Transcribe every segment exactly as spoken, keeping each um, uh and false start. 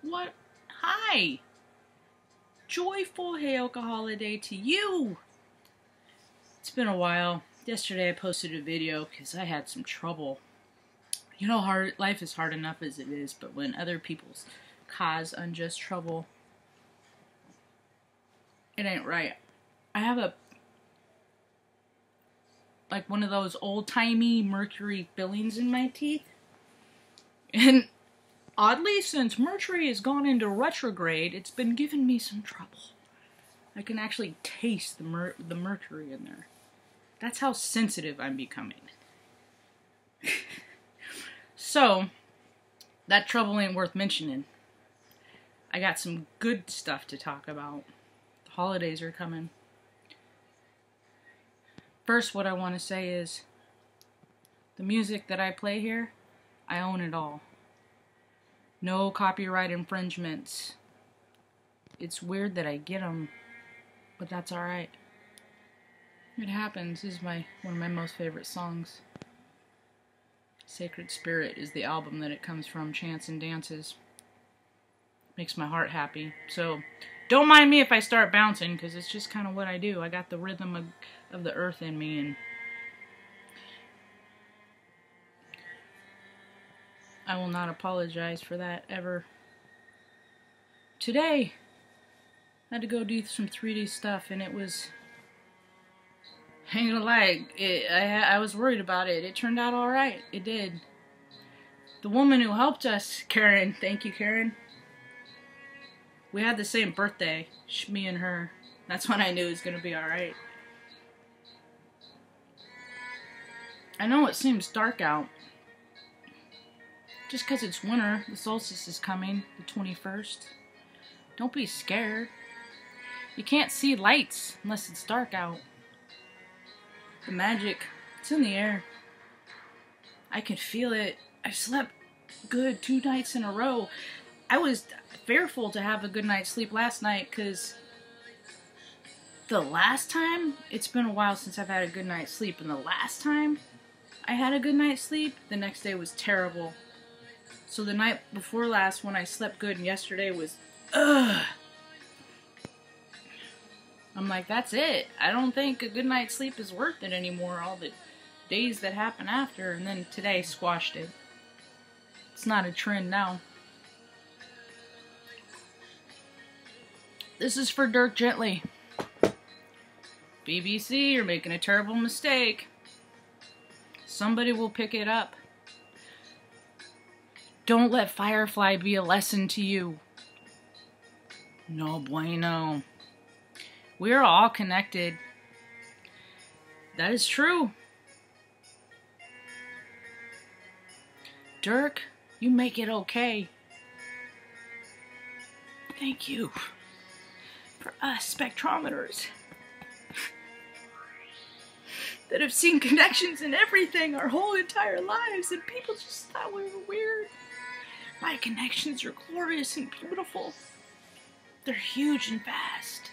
What? Hi! Joyful Heyoka holiday to you! It's been a while. Yesterday I posted a video because I had some trouble. You know, hard life is hard enough as it is, but when other people's cause unjust trouble, it ain't right. I have a, like one of those old-timey mercury fillings in my teeth. And oddly, since Mercury has gone into retrograde, it's been giving me some trouble. I can actually taste the mer the mercury in there. That's how sensitive I'm becoming. So, that trouble ain't worth mentioning. I got some good stuff to talk about. The holidays are coming. First, what I want to say is, the music that I play here, I own it all. No copyright infringements. It's weird that I get them, but that's alright. It happens. This is my one of my most favorite songs. Sacred Spirit is the album that it comes from, Chants and Dances. Makes my heart happy. So, don't mind me if I start bouncing, because it's just kind of what I do. I got the rhythm of, of the earth in me, and I will not apologize for that ever. Today, I had to go do some three D stuff, and it was, I ain't gonna lie, it, I, I was worried about it. It turned out alright. It did. The woman who helped us, Karen, thank you, Karen. We had the same birthday, me and her. That's when I knew it was gonna be alright. I know it seems dark out. Just because it's winter, the solstice is coming, the twenty-first. Don't be scared. You can't see lights unless it's dark out. The magic, it's in the air. I can feel it. I slept good two nights in a row. I was fearful to have a good night's sleep last night because the last time, it's been a while since I've had a good night's sleep, and the last time I had a good night's sleep, the next day was terrible. So the night before last, when I slept good, and yesterday was, ugh. I'm like, that's it. I don't think a good night's sleep is worth it anymore. All the days that happen after, and then today squashed it. It's not a trend now. This is for Dirk Gently. B B C, you're making a terrible mistake. Somebody will pick it up. Don't let Firefly be a lesson to you. No bueno. We are all connected. That is true. Dirk, you make it okay. Thank you. For us spectrometers that have seen connections in everything our whole entire lives, and people just thought we were weird. My connections are glorious and beautiful. They're huge and vast.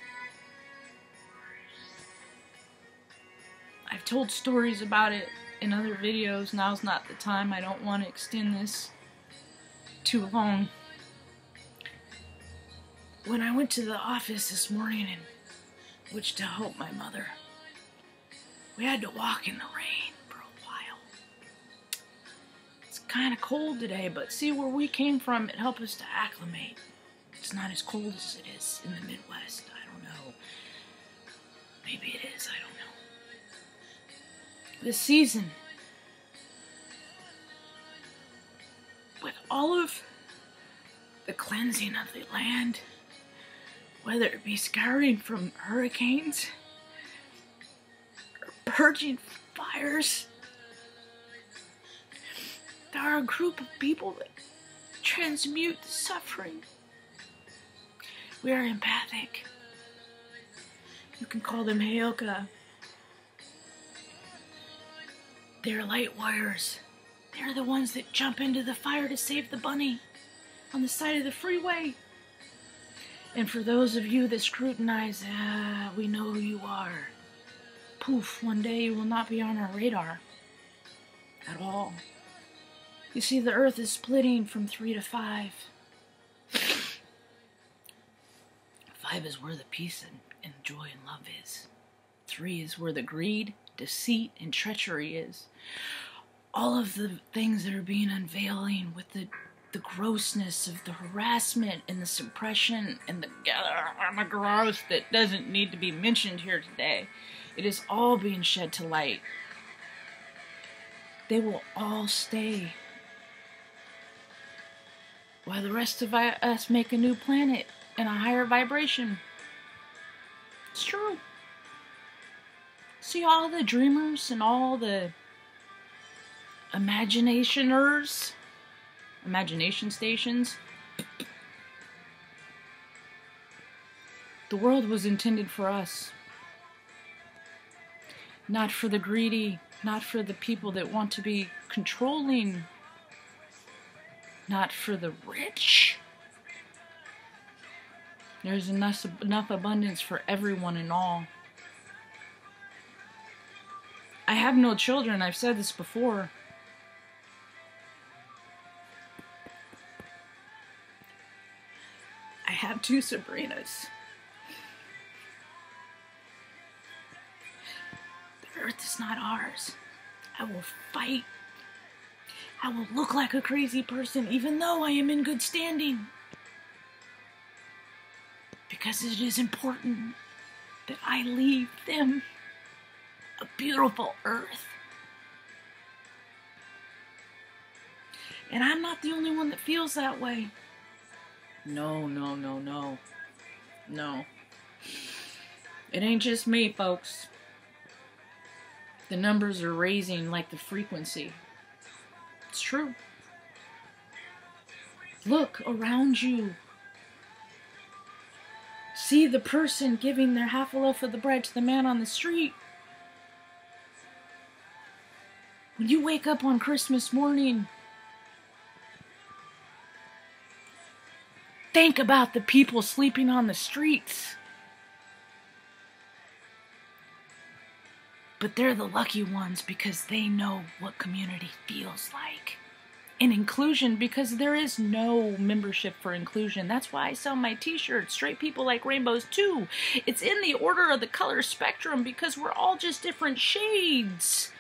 I've told stories about it in other videos. Now's not the time. I don't want to extend this too long. When I went to the office this morning and which to help my mother, we had to walk in the rain for a while. It's kind of cold today, but see where we came from, it helped us to acclimate. It's not as cold as it is in the Midwest. I don't know. Maybe it is, I don't know. This season, with all of the cleansing of the land, whether it be scouring from hurricanes or purging fires, there are a group of people that transmute the suffering. We are empathic. You can call them Heyoka. They're light wires. They're the ones that jump into the fire to save the bunny on the side of the freeway. And for those of you that scrutinize, ah, we know who you are. Poof, one day you will not be on our radar at all. You see, the earth is splitting from three to five. Five is where the peace and, and joy and love is. Three is where the greed, deceit, and treachery is. All of the things that are being unveiling with the, the grossness of the harassment and the suppression and the, uh, the gross that doesn't need to be mentioned here today. It is all being shed to light. They will all stay while the rest of us make a new planet in a higher vibration. It's true. See all the dreamers and all the imaginationers, imagination stations. The world was intended for us. Not for the greedy, not for the people that want to be controlling, not for the rich. There's enough, enough abundance for everyone and all. I have no children, I've said this before. I have two Sabrinas. The earth is not ours. I will fight. I will look like a crazy person even though I am in good standing. Because it is important that I leave them a beautiful earth. And I'm not the only one that feels that way. No, no, no, no. No. It ain't just me, folks. The numbers are raising like the frequency. It's true. Look around you. See the person giving their half a loaf of the bread to the man on the street. When you wake up on Christmas morning, think about the people sleeping on the streets. But they're the lucky ones because they know what community feels like. And inclusion, because there is no membership for inclusion. That's why I sell my t-shirts. Straight people like rainbows too. It's in the order of the color spectrum because we're all just different shades.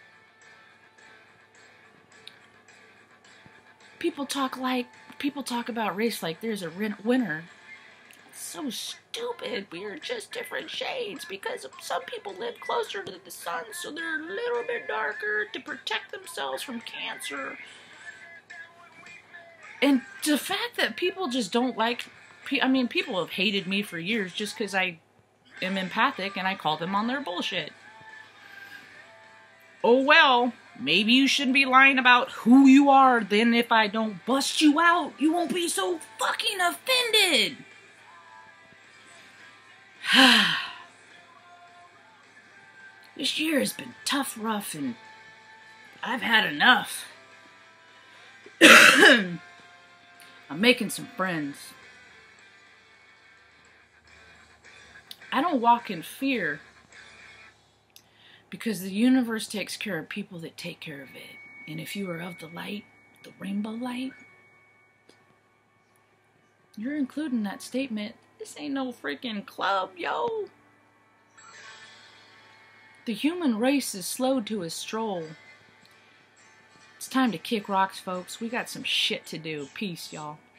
People talk like, people talk about race like there's a winner. It's so stupid. We are just different shades because some people live closer to the sun, so they're a little bit darker to protect themselves from cancer. And the fact that people just don't like, I mean, people have hated me for years just because I am empathic and I call them on their bullshit. Oh well, maybe you shouldn't be lying about who you are. Then if I don't bust you out, you won't be so fucking offended. This year has been tough, rough, and I've had enough. I'm making some friends. I don't walk in fear because the universe takes care of people that take care of it. And if you are of the light, the rainbow light, you're including that statement. This ain't no freaking club, yo. The human race is slowed to a stroll. It's time to kick rocks, folks. We got some shit to do. Peace, y'all.